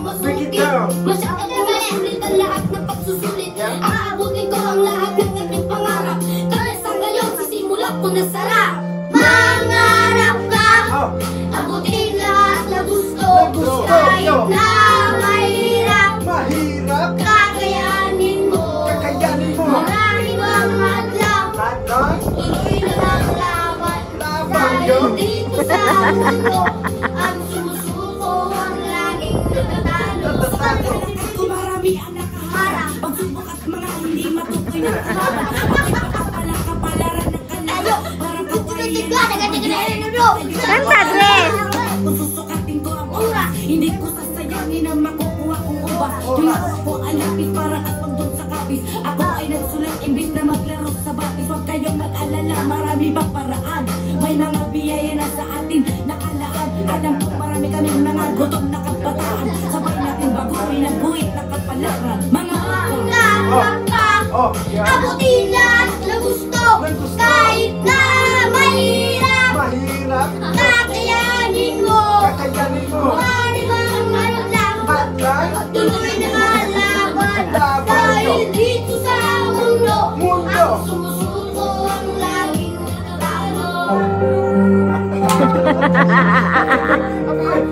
masungkit. Masyadong masulit ang lahat ng pagsusulit. Aabutin ko ang lahat ng aking pangarap. Dahil sa ngayon, sisimula ko na sarap. Mangarap ka, abutin lahat na gusto. Kahit na mahirap, kakayanin mo. Maraming mga adlaw, tuloy na lang laban. Dahil dito sa mundo, ang sumusuko ang laging natatalo. Sa pagkakas ko marami ang nakaharap. Pagsubok at mga hindi matukoy na kumaba. Kapalaran ng kanalo. Parang kukulit ka, nagatigalan na bro. Kanta, Dres! Kung susukatin ko ang oras, hindi ko sasayangin ang makukuha kong uba. Tuyo ko ang lapis para atong dun sa kapis. Ako ay nagsulat imbis na maglaro sa batis. Huwag kayong mag-alala, marami pang paraan. May mga biyaya na sa atin nakalaan. Alam ko marami kaming mga gutom na kabataan. Sabay natin baguhin ang guhit na kapalaran. Mga pangarap ka, abutin lahat na gusto. Kahit na mahirap, kakayanin mo. Maraming mga adlaw, tuloy na laban. Dahil dito sa mundo, ang sumusuko ang laging natatalo.